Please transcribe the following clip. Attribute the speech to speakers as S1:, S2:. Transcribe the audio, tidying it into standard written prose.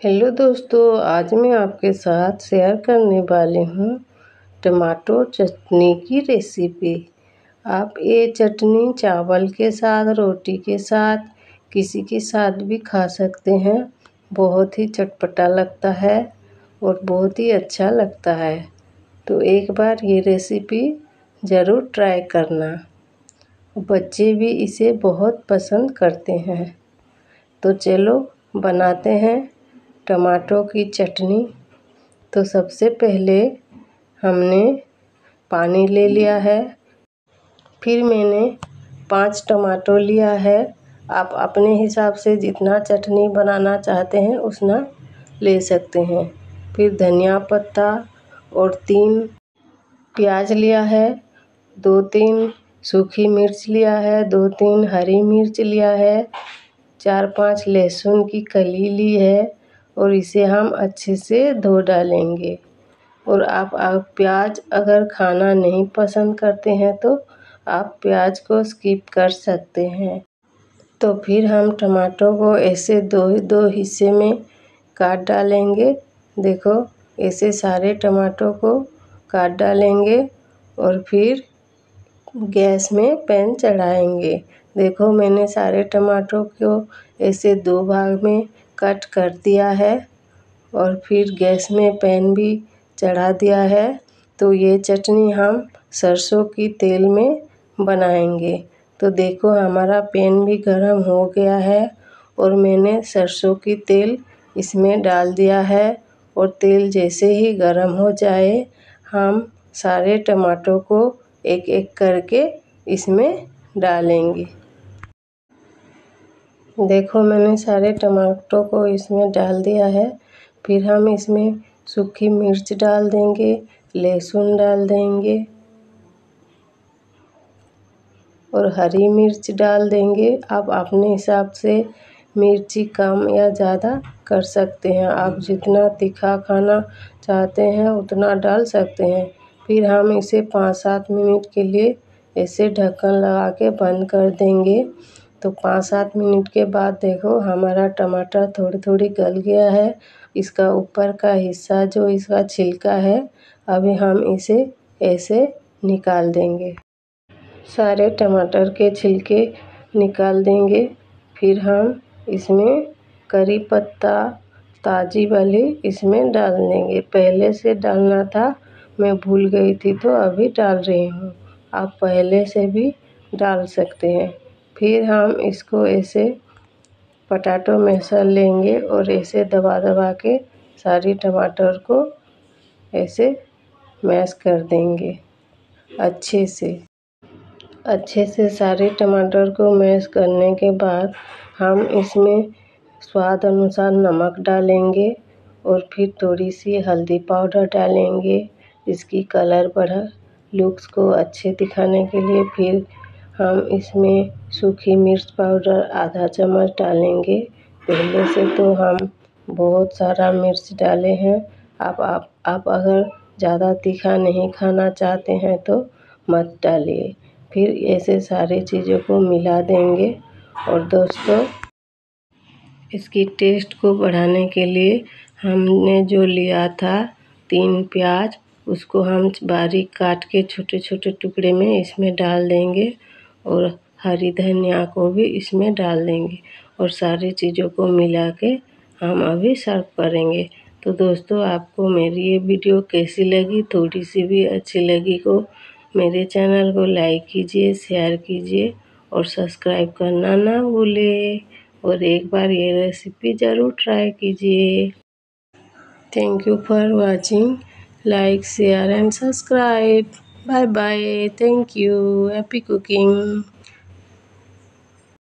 S1: Hello दोस्तों, आज मैं आपके साथ शेयर करने वाली हूँ टमाटो चटनी की रेसिपी। आप ये चटनी चावल के साथ, रोटी के साथ, किसी के साथ भी खा सकते हैं। बहुत ही चटपटा लगता है और बहुत ही अच्छा लगता है। तो एक बार ये रेसिपी ज़रूर ट्राई करना। बच्चे भी इसे बहुत पसंद करते हैं। तो चलो बनाते हैं टमाटो की चटनी। तो सबसे पहले हमने पानी ले लिया है। फिर मैंने 5 टमाटो लिया है। आप अपने हिसाब से जितना चटनी बनाना चाहते हैं उतना ले सकते हैं। फिर धनिया पत्ता और 3 प्याज लिया है। 2-3 सूखी मिर्च लिया है। 2-3 हरी मिर्च लिया है। 4-5 लहसुन की कली ली है और इसे हम अच्छे से धो डालेंगे। और आप प्याज अगर खाना नहीं पसंद करते हैं तो आप प्याज को स्किप कर सकते हैं। तो फिर हम टमाटो को ऐसे दो हिस्से में काट डालेंगे। देखो, ऐसे सारे टमाटो को काट डालेंगे और फिर गैस में पैन चढ़ाएंगे। देखो, मैंने सारे टमाटो को ऐसे 2 भाग में कट कर दिया है और फिर गैस में पैन भी चढ़ा दिया है। तो ये चटनी हम सरसों की तेल में बनाएंगे। तो देखो, हमारा पैन भी गरम हो गया है और मैंने सरसों की तेल इसमें डाल दिया है। और तेल जैसे ही गरम हो जाए, हम सारे टमाटो को एक एक करके इसमें डालेंगे। देखो, मैंने सारे टमाटो को इसमें डाल दिया है। फिर हम इसमें सूखी मिर्च डाल देंगे, लहसुन डाल देंगे और हरी मिर्च डाल देंगे। आप अपने हिसाब से मिर्ची कम या ज़्यादा कर सकते हैं। आप जितना तीखा खाना चाहते हैं उतना डाल सकते हैं। फिर हम इसे 5-7 मिनट के लिए ऐसे ढक्कन लगा के बंद कर देंगे। तो 5-7 मिनट के बाद देखो, हमारा टमाटर थोड़ी गल गया है। इसका ऊपर का हिस्सा जो इसका छिलका है, अभी हम इसे ऐसे निकाल देंगे। सारे टमाटर के छिलके निकाल देंगे। फिर हम इसमें करी पत्ता ताज़ी वाली इसमें डाल देंगे। पहले से डालना था, मैं भूल गई थी तो अभी डाल रही हूँ। आप पहले से भी डाल सकते हैं। फिर हम इसको ऐसे पोटैटो मैशर लेंगे और ऐसे दबा के सारी टमाटर को ऐसे मैश कर देंगे अच्छे से सारे टमाटर को मैश करने के बाद हम इसमें स्वाद अनुसार नमक डालेंगे और फिर थोड़ी सी हल्दी पाउडर डालेंगे। इसकी कलर बढ़ा लुक्स को अच्छे दिखाने के लिए। फिर हम इसमें सूखी मिर्च पाउडर आधा चम्मच डालेंगे। पहले से तो हम बहुत सारा मिर्च डाले हैं। आप अगर ज़्यादा तीखा नहीं खाना चाहते हैं तो मत डालिए। फिर ऐसे सारी चीज़ों को मिला देंगे। और दोस्तों, इसकी टेस्ट को बढ़ाने के लिए हमने जो लिया था 3 प्याज, उसको हम बारीक काट के छोटे टुकड़े में इसमें डाल देंगे और हरी धनिया को भी इसमें डाल देंगे और सारी चीज़ों को मिला के हम अभी सर्व करेंगे। तो दोस्तों, आपको मेरी ये वीडियो कैसी लगी? थोड़ी सी भी अच्छी लगी को मेरे चैनल को लाइक कीजिए, शेयर कीजिए और सब्सक्राइब करना ना भूलें। और एक बार ये रेसिपी ज़रूर ट्राई कीजिए। Thank you for watching. Like, share and subscribe. Bye bye. Thank you. Happy cooking.